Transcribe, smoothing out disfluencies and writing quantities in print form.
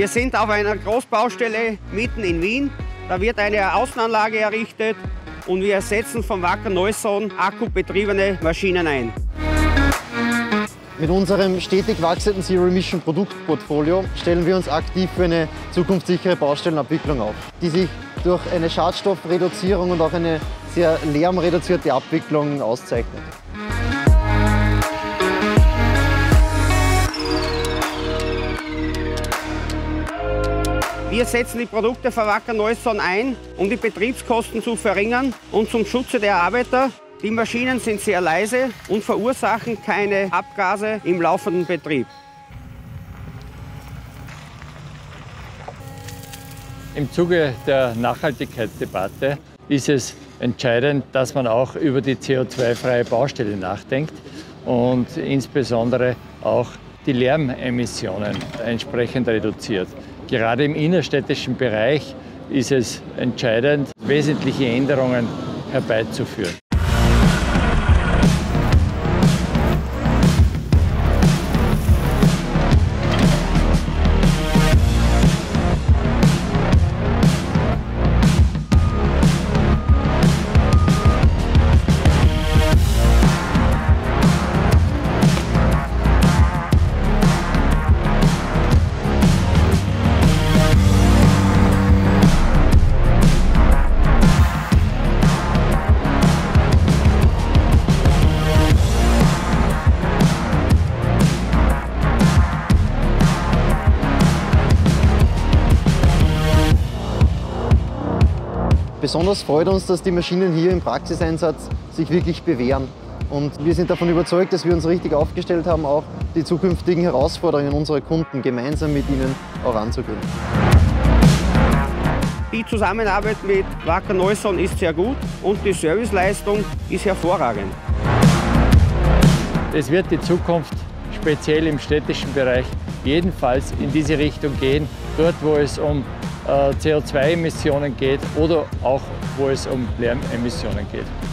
Wir sind auf einer Großbaustelle mitten in Wien. Da wird eine Außenanlage errichtet und wir setzen von Wacker Neuson akkubetriebene Maschinen ein. Mit unserem stetig wachsenden Zero-Emission-Produktportfolio stellen wir uns aktiv für eine zukunftssichere Baustellenabwicklung auf, die sich durch eine Schadstoffreduzierung und auch eine sehr lärmreduzierte Abwicklung auszeichnet. Wir setzen die Produkte von Wacker Neuson ein, um die Betriebskosten zu verringern und zum Schutze der Arbeiter. Die Maschinen sind sehr leise und verursachen keine Abgase im laufenden Betrieb. Im Zuge der Nachhaltigkeitsdebatte ist es entscheidend, dass man auch über die CO2-freie Baustelle nachdenkt und insbesondere auch die Lärmemissionen entsprechend reduziert. Gerade im innerstädtischen Bereich ist es entscheidend, wesentliche Änderungen herbeizuführen. Besonders freut uns, dass die Maschinen hier im Praxiseinsatz sich wirklich bewähren. Und wir sind davon überzeugt, dass wir uns richtig aufgestellt haben, auch die zukünftigen Herausforderungen unserer Kunden gemeinsam mit ihnen auch anzugehen. Die Zusammenarbeit mit Wacker Neuson ist sehr gut und die Serviceleistung ist hervorragend. Es wird die Zukunft speziell im städtischen Bereich jedenfalls in diese Richtung gehen, dort wo es um CO2-Emissionen geht oder auch wo es um Lärmemissionen geht.